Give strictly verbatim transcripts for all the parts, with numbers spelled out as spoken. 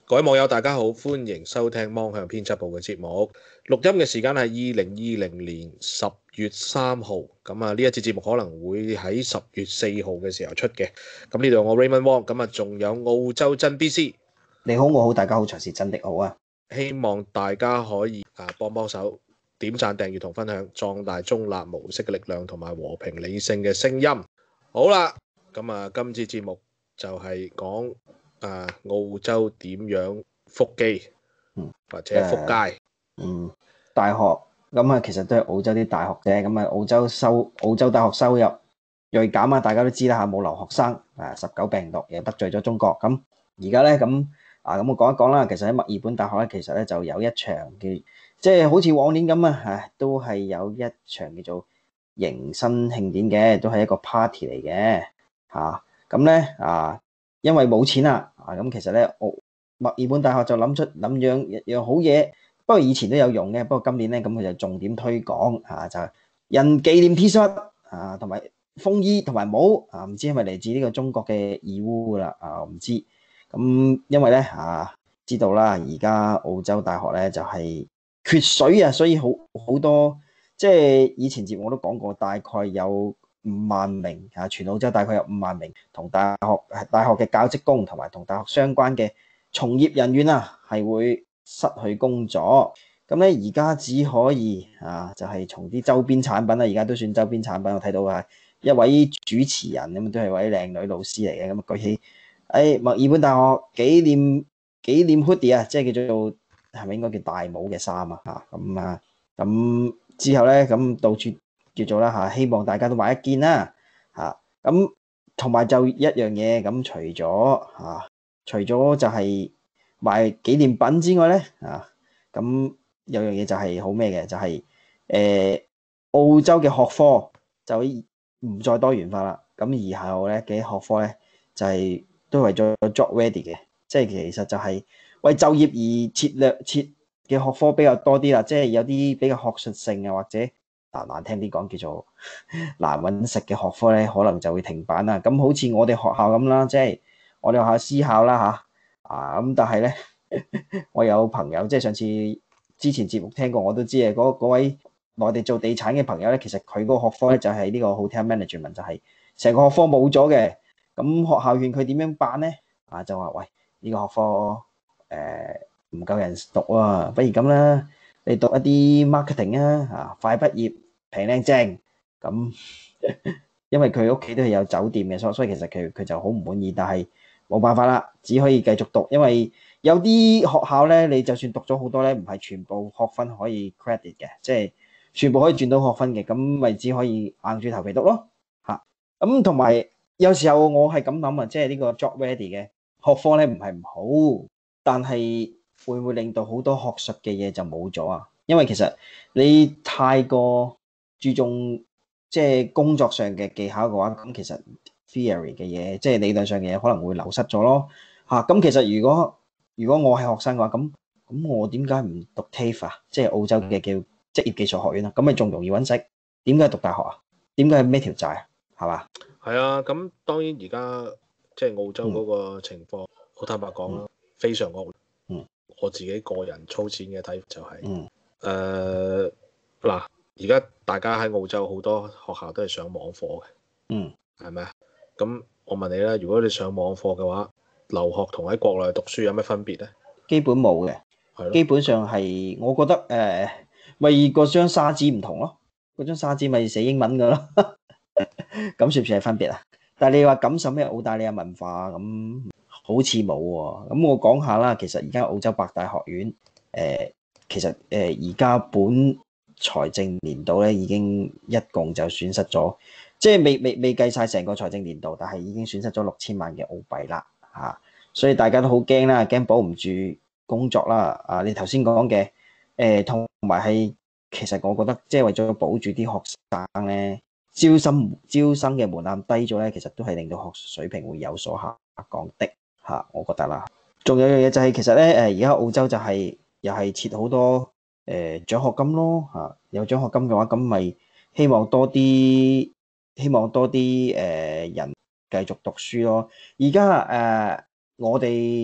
各位網友大家好，歡迎收聽芒向編輯部嘅節目。錄音嘅時間係二零二零年十月三號，咁啊呢一節節目可能會喺十月四號嘅時候出嘅。咁呢度我 Raymond Wong，咁啊仲有澳洲真 B C。 你好，我好，大家好，隨時真的好啊！ 希望大家可以啊幫幫手，點讚、訂閱同分享，壯大中立模式嘅力量同埋和平理性嘅聲音。好啦，咁啊今次節目就係講。啊！澳洲點樣復機， 嗯， 或者復街， 嗯，大學咁啊，其實都係澳洲啲大學啫。咁啊，澳洲收澳洲大學收入銳減啊，大家都知啦嚇，冇留學生啊，十九病毒又得罪咗中國。咁而家咧咁啊，咁我講一講啦。其實喺墨爾本大學咧，其實咧就有一場嘅，即係好似往年咁啊，嚇都係有一場叫做迎新慶典嘅，都係一個 party 嚟嘅嚇。咁咧啊〜因為冇錢啦，啊咁其實咧，澳墨爾本大學就諗出諗樣一樣好嘢，不過以前都有用嘅，不過今年咧咁佢就重點推廣啊，就係印紀念 T 恤啊，同埋風衣同埋帽啊，唔知係咪嚟自呢個中國嘅義烏噶啦啊，我唔知。咁因為咧啊，知道啦，而家澳洲大學咧就係缺水啊，所以好好多即係以前節目我都講過，大概有五萬名啊，全澳洲大概有五萬名同大學大學嘅教職工同埋同大學相關嘅從業人員啊，係會失去工作。咁咧而家只可以啊，就係從啲周邊產品啦，而家都算周邊產品。我睇到啊，一位主持人咁都係位靚女老師嚟嘅，咁啊舉起誒墨爾本大學紀念紀念 hoodie 啊，即係叫做係咪應該叫大帽嘅衫啊？嚇咁啊，咁之後咧咁到處。叫做啦嚇，希望大家都買一件啦嚇。咁同埋就一樣嘢咁，除咗嚇，除咗就係賣紀念品之外咧啊，咁有樣嘢就係好咩嘅，就係、是、誒、呃、澳洲嘅學科就唔再多元化啦。咁以後咧嘅學科咧就係、是、都為咗 job ready 嘅，即係其實就係為就業而設略設嘅學科比較多啲啦。即係有啲比較學術性啊，或者嗱難聽啲講叫做難揾食嘅學科咧，可能就會停辦啦。咁好似我哋學校咁啦，即係我哋學校私校啦吓，啊咁，但係咧我有朋友即係上次之前節目聽過，我都知嘅嗰嗰位內地做地產嘅朋友咧，其實佢嗰個學科咧就係呢個 hotel management，就係成個學科冇咗嘅。咁學校勸佢點樣辦咧？啊就話喂，呢個學科誒唔夠人讀啊，不如咁啦。你讀一啲 marketing 啊，啊快畢業平靚正咁，因為佢屋企都係有酒店嘅，所所以其實佢佢就好唔滿意，但係冇辦法啦，只可以繼續讀，因為有啲學校咧，你就算讀咗好多咧，唔係全部學分可以 credit 嘅，即係全部可以轉到學分嘅，咁咪只可以硬住頭皮讀咯嚇。咁同埋有時候我係咁諗啊，即係呢個 job ready 嘅學科咧，唔係唔好，但係會唔會令到好多學術嘅嘢就冇咗啊？因為其實你太過注重即係工作上嘅技巧嘅話，咁其實 theory 嘅嘢，即係理論上嘅嘢可能會流失咗咯嚇。咁其實如果如果我係學生嘅話，咁咁我點解唔讀 TAFE 啊？即係澳洲嘅叫職業技術學院啊？咁咪仲容易揾食？點解讀大學啊？點解孭條債啊？係嘛？ 係啊，咁當然而家即係澳洲嗰個情況，好、嗯、坦白講啦，嗯、非常惡劣。 嗯， 我自己個人粗淺嘅睇法就係、是， 嗯， 誒嗱、呃，而家大家喺澳洲好多學校都係上網課嘅， 嗯， 係咪啊？咁我問你啦，如果你上網課嘅話，留學同喺國內讀書有咩分別咧？ 基本冇嘅，係咯，基本上係我覺得誒，咪嗰張沙紙唔同咯，嗰張沙紙咪寫英文噶咯。咁算唔算係分別啊？但係你話感受咩澳大利亞文化咁，好似冇喎。咁我講下啦，其實而家澳洲八大學院，誒、呃，其實誒而家本財政年度咧已經一共就損失咗，即係未未未計晒成個財政年度，但係已經損失咗六千萬嘅澳幣啦，嚇、啊！所以大家都好驚啦，驚保唔住工作啦。啊，你頭先講嘅誒，同埋係其實我覺得即係為咗保住啲學生咧。招生招生嘅門檻低咗咧，其實都係令到學術水平會有所下降的嚇，我覺得啦。仲有樣嘢就係、是、其實咧誒，而家澳洲就係、是、又係設好多誒、呃、獎學金咯嚇，有獎學金嘅話，咁咪希望多啲希望多啲誒、呃、人繼續讀書咯。而家誒我哋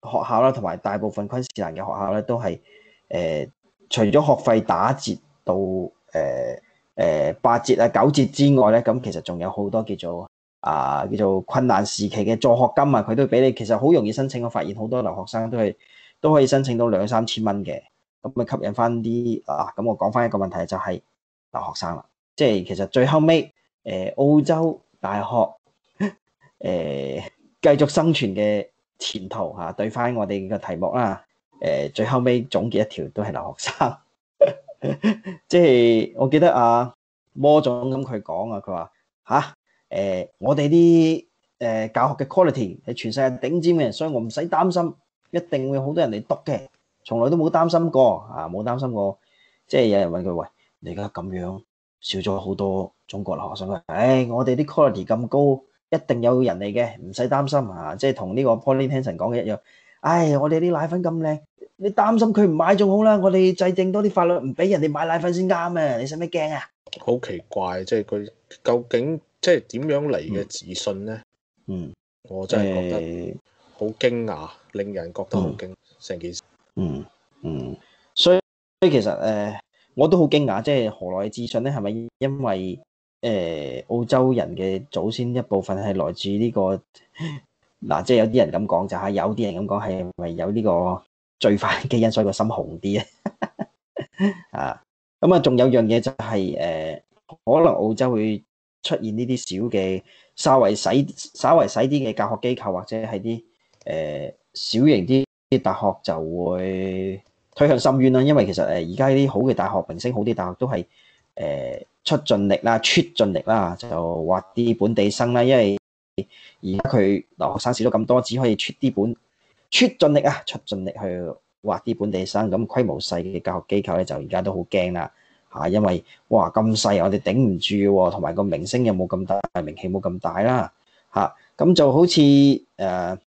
學校啦，同埋大部分昆士蘭嘅學校咧，都係誒、呃、除咗學費打折到誒誒八折啊九折之外咧，咁其實仲有好多叫做啊叫做困難時期嘅助學金啊，佢都俾你。其實好容易申請，我發現好多留學生都係都可以申請到兩三千蚊嘅，咁咪吸引翻啲啊。咁我講翻一個問題就係留學生啦，即係其實最後尾誒、呃、澳洲大學誒、呃、繼續生存嘅前途嚇，對翻我哋嘅題目啦。誒最後尾總結一條都係留學生，即係我記得阿魔總咁佢講啊，佢話吓，誒我哋啲誒教學嘅 quality 係全世界頂尖嘅，所以我唔使擔心，一定會好多人嚟讀嘅，從來都冇擔心過啊，冇擔心過。即係有人問佢喂，你而家咁樣少咗好多中國留學生，佢話誒我哋啲 quality 咁高，一定有人嚟嘅，唔使擔心啊！即係同呢個 Pauline Hanson 講嘅一樣。唉，我哋啲奶粉咁靚，你擔心佢唔買仲好啦。我哋制定多啲法律，唔俾人哋買奶粉先啱啊！你使咩驚啊？ 好奇怪，即係佢究竟即係點樣嚟嘅自信咧？ 嗯， 我真係覺得好驚訝，令人覺得好驚成、嗯、件事。 嗯嗯，所以所以其實誒、呃，我都好驚訝，即係何來嘅自信咧？係咪因為誒、呃、澳洲人嘅祖先一部分係來自呢、這個？嗱，即係有啲人咁講就係，有啲人咁講係咪有呢個罪犯基因，所以個心紅啲咧？啊，咁啊，仲有樣嘢就係、是、誒、呃，可能澳洲會出現呢啲小嘅、稍為細、稍為細啲嘅教學機構，或者係啲誒小型啲啲大學就會推向深淵啦。因為其實誒而家啲好嘅大學、名聲好啲大學都係誒、呃、出盡力啦、出盡力啦，就挖啲本地生啦，因為而家佢留學生少咗咁多，只可以出啲本出盡力啊，出盡力去挖啲本地生。咁規模細嘅教學機構咧，就而家都好驚啦嚇，因為哇咁細，我哋頂唔住喎，同埋個名聲又冇咁大，名氣冇咁大啦嚇。咁就好似誒誒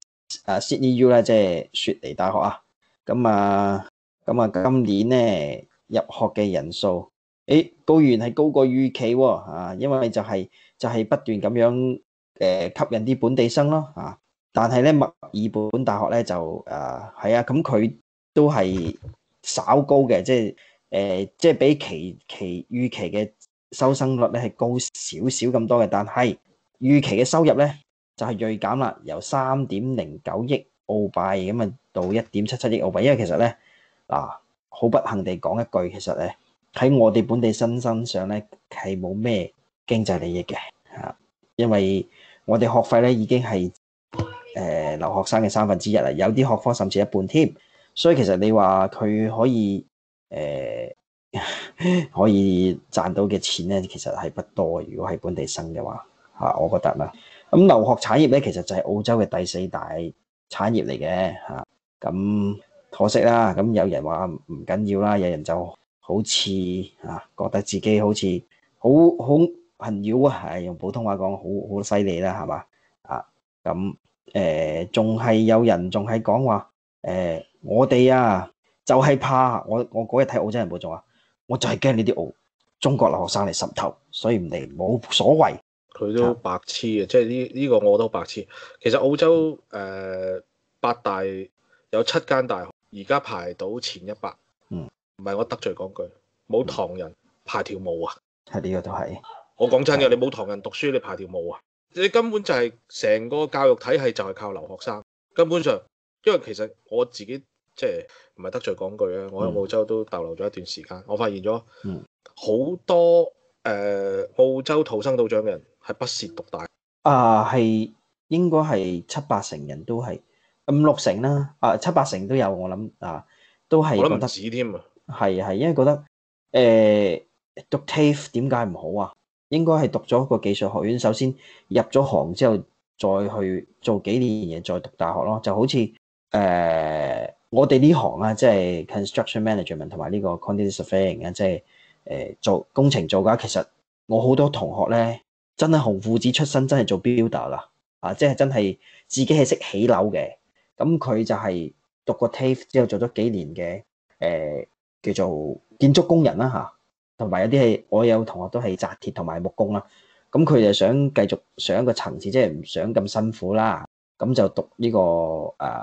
Sydney U 咧，即係雪梨大學啊。咁啊咁啊，今年咧入學嘅人數，誒高原係高過預期喎啊，因為就係就係不斷咁樣。誒吸引啲本地生咯啊！但係咧墨爾本大學咧就誒係啊，咁佢都係稍高嘅，即係誒、呃、即係比其其預期嘅收生率咧係高少少咁多嘅，但係預期嘅收入咧就係銳減啦，由三點零九億澳幣咁啊到一點七七億澳幣，因為其實咧嗱好不幸地講一句，其實咧喺我哋本地生身上咧係冇咩經濟利益嘅嚇，因為我哋學費咧已經係誒、呃、留學生嘅三分之一啦，有啲學科甚至一半添，所以其實你話佢可以誒、呃、可以賺到嘅錢咧，其實係不多。如果係本地生嘅話嚇、啊，我覺得啦。咁留學產業咧，其實就係澳洲嘅第四大產業嚟嘅嚇。咁、啊、可惜啦，咁有人話唔緊要啦，有人就好似嚇、啊、覺得自己好似好好。困擾啊，係用普通話講好好犀利啦，係嘛啊？咁誒，仲、呃、係有人仲係講話誒，我哋啊就係、是、怕我我嗰日睇澳洲人報仲話，我就係驚呢啲澳中國留學生嚟滲透，所以唔嚟冇所謂。 佢都白痴嘅，即係呢呢個我都白痴。其實澳洲誒、呃、八大有七間大學，而家排到前一百。 嗯， 唔係我得罪講句，冇唐人排條毛啊！ 係呢個都係。 我講真嘅，你冇唐人讀書，你排條毛啊！你根本就係成個教育體系就係靠留學生，根本上，因為其實我自己即係唔係得罪講句啊，我喺澳洲都逗留咗一段時間，我發現咗好多誒、呃、澳洲土生土長嘅人係不屑讀大學啊，係應該係七八成人都係五六成啦，啊七八成都有，我諗啊都係覺得唔止添啊， 係係因為覺得誒、呃、讀 TAFE 點解唔好啊？應該係讀咗個技術學院，首先入咗行之後，再去做幾年嘢，再讀大學咯。就好似誒、呃、我哋呢行啊，即係 construction management 同埋呢個 quantity surveying 啊，即係誒做工程做嘅。其實我好多同學咧，真係紅褲子出身，真係做 builder 啦，啊，即係真係自己係識起樓嘅。咁佢就係讀過 TAFE 之後做咗幾年嘅誒、呃、叫做建築工人啦嚇。同埋有啲係，我有同學都係紮鐵同埋木工啦。咁佢就想繼續上一個層次，即係唔想咁辛苦啦。咁就讀呢、這個誒、呃、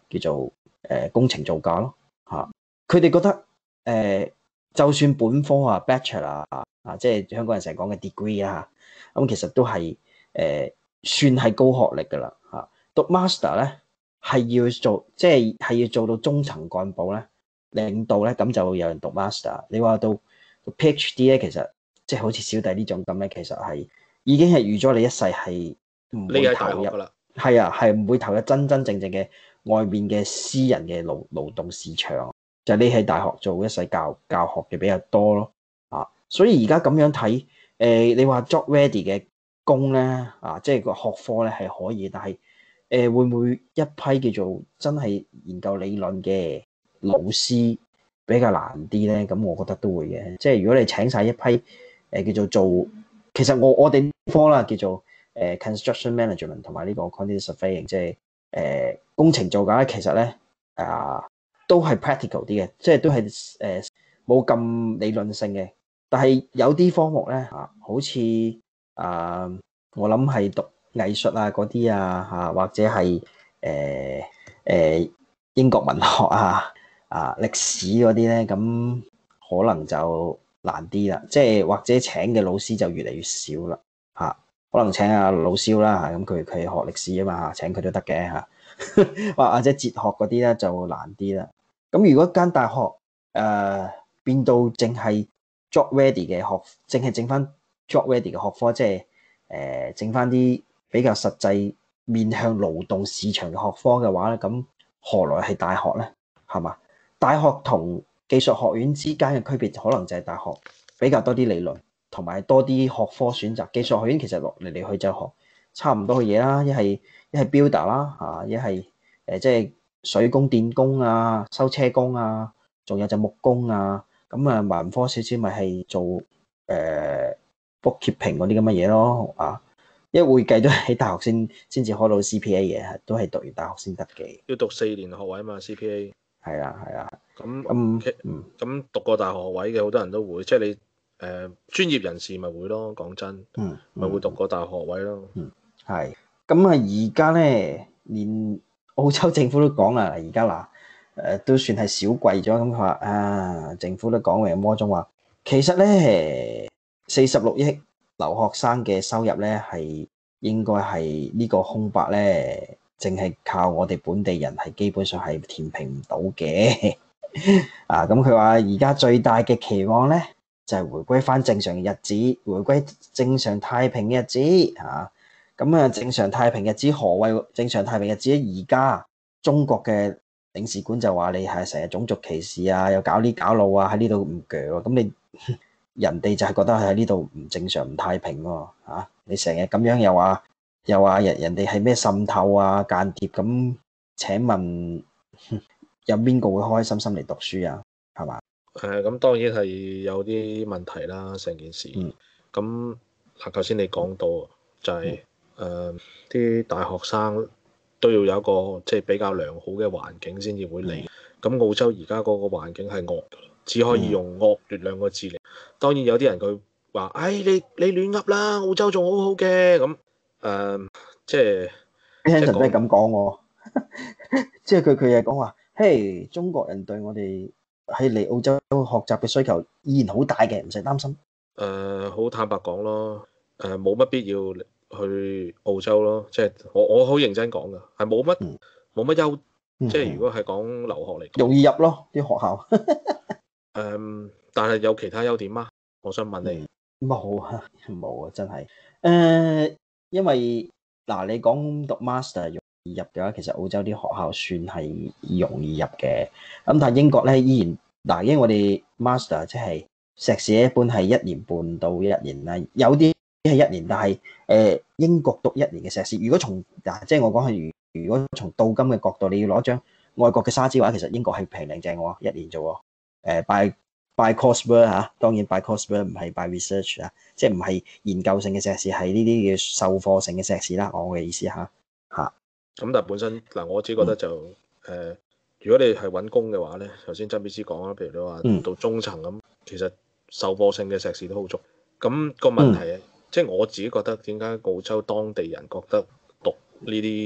叫做誒、呃、工程造價咯嚇。佢哋覺得誒、呃，就算本科啊 Bachelor 啊，即係香港人成日講嘅 degree 啊，咁其實都係誒、呃、算係高學歷㗎啦嚇。讀 Master 咧係要做，即係係要做到中層幹部咧、領導咧，咁就會有人讀 Master。你話到 PhD 咧，其實即係好似小弟呢種咁咧，其實係已經係預咗你一世係唔你喺大會投入學㗎啦， 係啊，係唔會投入真真正正嘅外面嘅私人嘅勞勞動市場，就係你喺大學做一世教教學嘅比較多咯啊。所以而家咁樣睇，誒、呃、你話 job ready 嘅工咧啊，即係個學科咧係可以，但係誒、呃、會唔會一批叫做真係研究理論嘅老師比較難啲咧？咁我覺得都會嘅。即係如果你請晒一批誒、呃、叫做做，其實我我哋科啦叫做誒、呃、construction management 同埋呢個 quantity surveying，即係誒、呃、工程造價咧，其實咧啊都係 practical 啲嘅，即係都係誒冇咁理論性嘅。但係有啲科目咧啊，好似啊，我諗係讀藝術啊嗰啲啊嚇，或者係誒誒英國文學啊啊歷史嗰啲咧，咁可能就難啲啦。即係或者請嘅老師就越嚟越少啦嚇。可能請阿老蕭啦嚇，咁佢佢學歷史啊嘛嚇，請佢都得嘅嚇。或或者哲學嗰啲咧就難啲啦。咁如果間大學誒、呃、變到淨係 job ready 嘅學，淨係剩翻 job ready 嘅學科，即係誒剩翻啲比較實際面向勞動市場嘅學科嘅話咧，咁何來係大學咧？係嘛？大學同技術學院之間嘅區別，可能就係大學比較多啲理論，同埋多啲學科選擇。技術學院其實落嚟嚟去就學差唔多嘅嘢啦，一係一係 builder 啦嚇，一係誒即係水工、電工啊、修車工啊，仲有就木工啊。咁啊，文科少少咪係做誒、呃、bookkeeping 嗰啲咁嘅嘢咯啊，因為會計都喺大學先先至開到 C P A 嘅，都係讀完大學先得嘅。 要讀四年學位嘛 C P A。 係啊係啊， 咁咁其嗯咁讀過大學學位嘅好多人都會，即係你誒、呃、專業人士咪會咯，講真， 嗯咪、 嗯會讀過大學學位咯。 嗯係。咁啊，而家咧連澳洲政府都講啦，而家嗱誒都算係少貴咗。咁佢話啊，政府都講嘅魔中話，其實咧四十六億留學生嘅收入咧係應該係呢個空白咧，淨係靠我哋本地人係基本上係填平唔到嘅。啊，咁佢話而家最大嘅期望咧就係、是、回歸翻正常嘅日子，回歸正常太平嘅日子嚇。咁啊，正常太平日子何謂正常太平日子咧？而家中國嘅領事館就話你係成日種族歧視啊，又搞呢搞路啊，喺呢度唔鋸喎。咁你人哋就係覺得喺呢度唔正常、唔太平喎、啊、你成日咁樣又話又話人人哋係咩滲透啊、間諜咁？請問有邊個會開開心心嚟讀書啊？係嘛？ 誒咁、呃、當然係有啲問題啦，成件事。 嗯。 咁嗱，頭先你講到就係誒啲大學生都要有一個即係比較良好嘅環境先至會嚟。咁、嗯、澳洲而家嗰個環境係惡，只可以用惡劣兩個字嚟。當然有啲人佢話：誒、哎、你你亂噏啦，澳洲仲好好嘅。咁誒、呃、即係聽人都係咁講喎，即係佢佢又講話，嘿，中國人對我哋喺嚟澳洲學習嘅需求依然好大嘅，唔使擔心。 誒好、呃、坦白講咯，誒冇乜必要去澳洲咯，即係我我好認真講㗎，係冇乜冇乜優， 嗯、 即係如果係講留學嚟講， 容易入咯啲學校。 誒、呃，但係有其他優點嗎？我想問你。 冇啊，冇啊，真係。誒、呃，因為嗱，你講讀 master 容易入嘅話，其實澳洲啲學校算係容易入嘅。咁但係英國咧依然嗱，因為我哋 master 即係碩士一般係一年半到一年啦，有啲係一年，但係誒、呃、英國讀一年嘅碩士，如果從嗱即係我講係如如果從鍍金嘅角度，你要攞張外國嘅沙紙嘅話，其實英國係平靚正喎，一年做喎。誒 by by coursework 嚇，當然 by coursework 唔係 by research 啊，即係唔係研究性嘅碩士，係呢啲嘅授課性嘅碩士啦。我嘅意思嚇嚇。 咁但係本身嗱，我自己覺得就誒、嗯呃，如果你係揾工嘅話咧，頭先曾比斯講啦，譬如你話到中層咁，其實授課性嘅碩士都好足。咁、個問題係，嗯、即係我自己覺得點解澳洲當地人覺得讀呢啲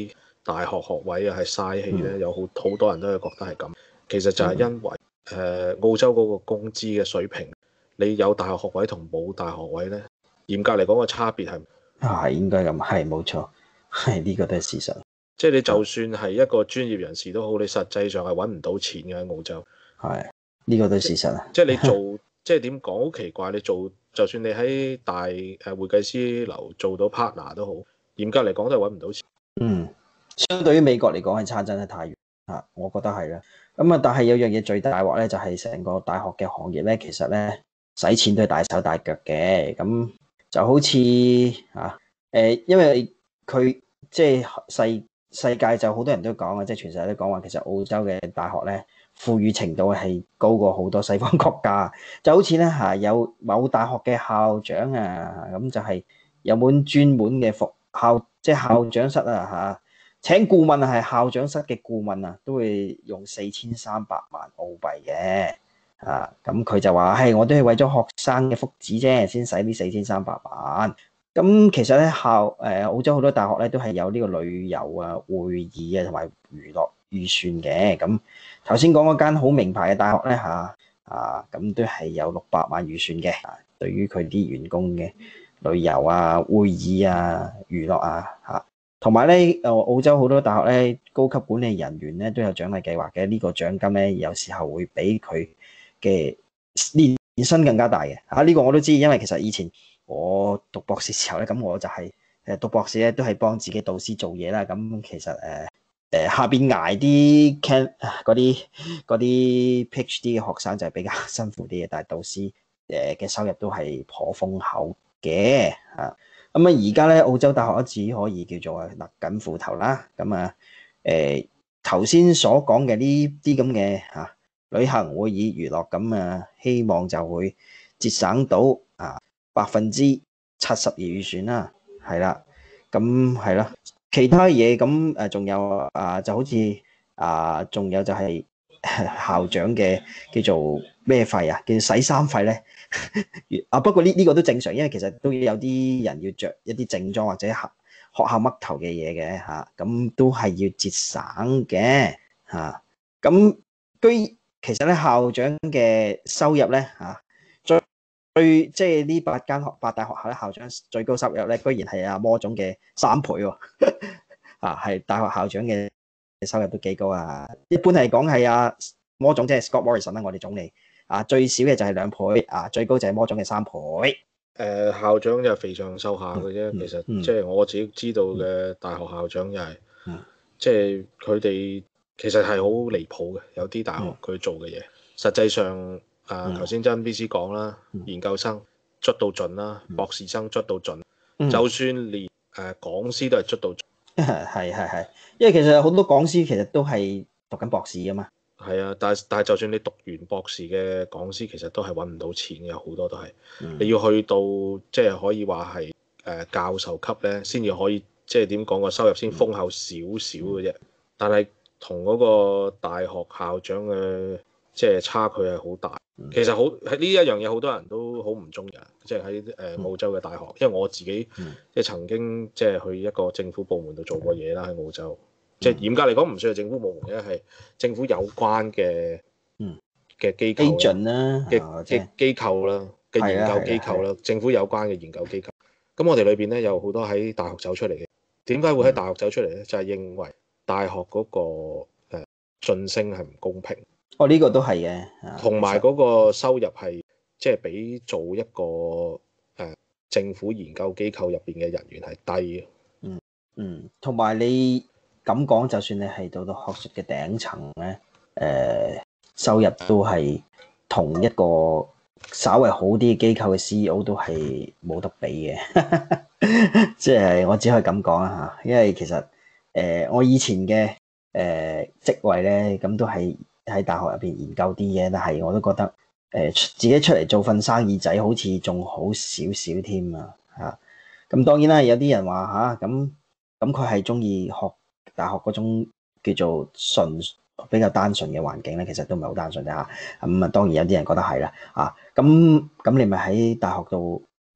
大學學位啊係嘥氣咧， 嗯有好好多人都係覺得係咁。其實就係因為誒、呃、澳洲嗰個工資嘅水平，你有大學學位同冇大學位咧，嚴格嚟講個差別係， 啊係應該咁，係冇錯，係呢個都係事實。 即係你就算係一個專業人士都好，你實際上係揾唔到錢嘅喺澳洲。 係呢個都係事實啊。 即係你做，即係點講好奇怪？你做就算你喺大誒會計師樓做到 partner 都好，嚴格嚟講都係揾唔到錢。 嗯，相對於美國嚟講係差真係太遠啊，我覺得係啦。咁啊，但係有樣嘢最大鑊咧，就係成個大學嘅行業咧，其實咧使錢都係大手大腳嘅。咁就好似啊誒，因為佢即係世世界就好多人都講啊，即係全世界都講話，其實澳洲嘅大學咧富裕程度係高過好多西方國家。就好似咧嚇有某大學嘅校長啊，咁就係有本專門嘅服校。即係校長室啊嚇，請顧問係校長室嘅顧問啊，都會用四千三百萬澳幣嘅啊。咁佢就話：係我都係為咗學生嘅福祉啫，先使呢四千三百萬。咁其實咧校誒、呃、澳洲好多大學咧都係有呢個旅遊啊、會議啊同埋娛樂預算嘅。咁頭先講嗰間好名牌嘅大學咧嚇啊，咁都係有六百萬預算嘅。啊，對於佢啲員工嘅旅遊啊、會議啊、娛樂啊嚇，同埋咧，誒澳洲好多大學咧，高級管理人員咧都有獎勵計劃嘅。呢、這個獎金咧，有時候會比佢嘅年薪更加大嘅嚇。呢、這個我都知，因為其實以前我讀博士時候咧，咁我就係、是、誒讀博士咧，都係幫自己導師做嘢啦。咁其實誒誒、呃、下邊捱啲 can 嗰啲嗰啲 PhD 嘅學生就係比較辛苦啲嘅，但係導師誒嘅收入都係頗豐厚嘅嚇。咁啊，而家咧澳洲大學只可以叫做啊勒緊褲頭啦。咁啊誒頭先所講嘅呢啲咁嘅嚇旅行會議娛樂，咁啊希望就會節省到啊百分之七十二預算啦，係啦，咁係啦，其他嘢咁誒仲有啊就好似啊仲有就係校長嘅叫做咩費啊，叫洗衫費咧。啊，不過呢呢個都正常，因為其實都有啲人要着一啲正裝或者學學校嘜頭嘅嘢嘅嚇，咁、啊、都係要節省嘅嚇。咁、啊、居其實咧校長嘅收入咧嚇，最最即係呢八間學八大學校咧校長最高收入咧，居然係阿魔總嘅三倍喎、哦！啊，係大學校長嘅收入都幾高啊！一般嚟講係阿魔總即係 Scott Morrison 啦，我哋總理。啊，最少嘅就係兩倍，啊，最高就係魔總嘅三倍。誒、 呃，校長就肥上瘦下嘅啫， 嗯、 其實、 嗯、 即係我自己知道嘅大學校長就係、是， 嗯、 即係佢哋其實係好離譜嘅，有啲大學佢做嘅嘢，嗯、實際上啊，頭先真 B C 講啦， 嗯、 研究生捽到盡啦， 嗯、 博士生捽到盡， 嗯、 就算連誒、呃、講師都係捽到盡。 係係係，因為其實好多講師其實都係讀緊博士㗎嘛。 係啊，但係但係就算你讀完博士嘅講師，其實都係揾唔到錢嘅，好多都係。 嗯、 你要去到即係可以話係誒教授級咧，先至可以即係點講個收入先豐厚少少嘅啫。嗯、但係同嗰個大學校長嘅即係差距係好大。 嗯、 其實好喺呢一樣嘢，好多人都好唔中意，即係喺誒澳洲嘅大學，因為我自己、嗯、即係曾經即係去一個政府部門度做過嘢啦，喺澳洲。即係嚴格嚟講，唔算係政府部門嘅，係政府有關嘅嘅機構啦，嘅嘅機構啦，嘅研究機構啦，政府有關嘅研究機構。咁我哋裏邊咧有好多喺大學走出嚟嘅。點解會喺大學走出嚟咧？嗯、就係認為大學嗰個誒晉升係唔公平。 哦，呢、這個都係嘅。 同埋嗰個收入係即係比做一個誒、呃、政府研究機構入邊嘅人員係低嘅。 嗯嗯，同埋你。咁講，就算你係到到學術嘅頂層咧，誒、呃、收入都係同一個稍為好啲嘅機構嘅 C E O 都係冇得比嘅，即係我只可以咁講啊嚇。因為其實誒、呃、我以前嘅誒、呃、職位咧，咁都係喺大學入邊研究啲嘢，但係我都覺得誒、呃、自己出嚟做份生意仔，好似仲好少少添啊嚇。咁當然啦，有啲人話嚇咁咁佢係中意學大學嗰種叫做純比較單純嘅環境咧，其實都唔係好單純啫嚇。咁啊，當然有啲人覺得係啦啊。咁咁你咪喺大學度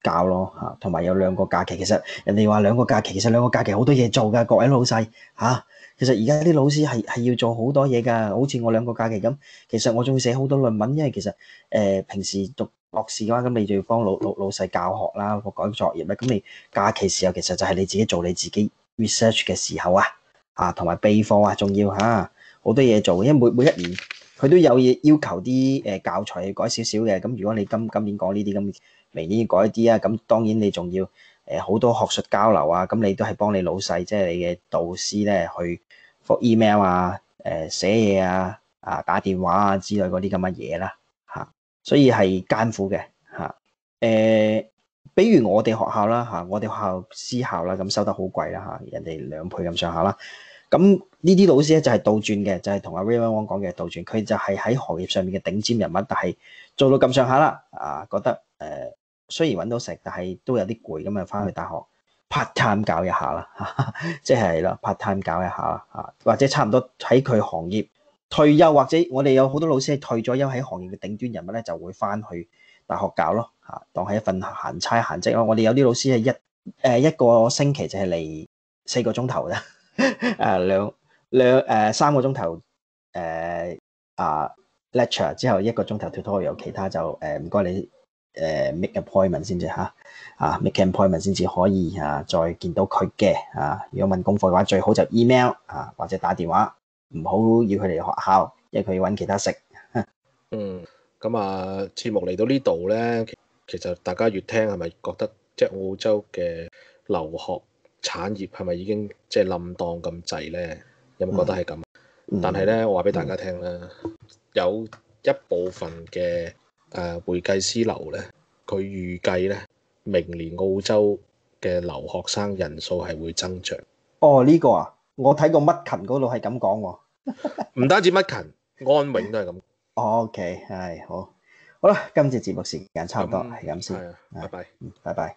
教咯嚇，同埋有兩個假期。其實人哋話兩個假期，其實兩個假期好多嘢做㗎，各位老細嚇。其實而家啲老師係係要做好多嘢㗎，好似我兩個假期咁，其實我仲要寫好多論文，因為其實誒、呃、平時讀博士嘅話，咁你就要幫老老老細教學啦，個改作業啦，咁你假期時候其實就係你自己做你自己 research 嘅時候啊，啊同埋備課啊，仲要嚇好多嘢做，因為每每一年佢都有嘢要求啲誒教材改少少嘅，咁如果你今今年講呢啲咁，明年要改啲啊，咁當然你仲要誒好多學術交流啊，咁你都係幫你老細，即係你嘅導師咧去覆 email 啊、誒寫嘢啊、啊打電話啊之類嗰啲咁嘅嘢啦嚇，所以係艱苦嘅嚇。誒，比如我哋學校啦嚇，我哋學校私校啦，咁收得好貴啦嚇，人哋兩倍咁上下啦。咁呢啲老師咧就係倒轉嘅，就係同阿 Raymond Wong 講嘅倒轉，佢就係喺行業上面嘅頂尖人物，但係做到咁上下啦，啊覺得誒、呃、雖然揾到食，但係都有啲攰咁啊，翻去大學 part time 教一下啦，即係啦 part time 教一下啦，啊或者差唔多喺佢行業退休，或者我哋有好多老師係退咗休喺行業嘅頂端人物咧，就會翻去大學教咯，嚇當係一份閒差閒職咯。我哋有啲老師係一誒、呃、一個星期就係嚟四個鐘頭啦。誒兩兩誒三個鐘頭誒啊 lecture 之後一個鐘頭 tutorial，其他就誒唔該你誒 make appointment 先至嚇啊 make appointment 先至可以啊再見到佢嘅啊。如果問功課嘅話，最好就 email 啊或者打電話，唔好要佢嚟學校，因為佢要揾其他食。 嗯，咁啊節目嚟到呢度咧，其實大家越聽係咪覺得即係澳洲嘅留學產業係咪已經即係冧檔咁滯咧？有冇覺得係咁？ 嗯、 但係咧，我話俾大家聽啦，嗯、有一部分嘅誒、呃、會計師樓咧，佢預計咧明年澳洲嘅留學生人數係會增長。 哦，呢、這個啊，我睇過乜勤嗰度係咁講喎。 唔單止乜勤，安永都係咁。 哦 OK，係好，好啦，今次節目時間差唔多，係咁先。 係啊，拜拜。 嗯，拜拜。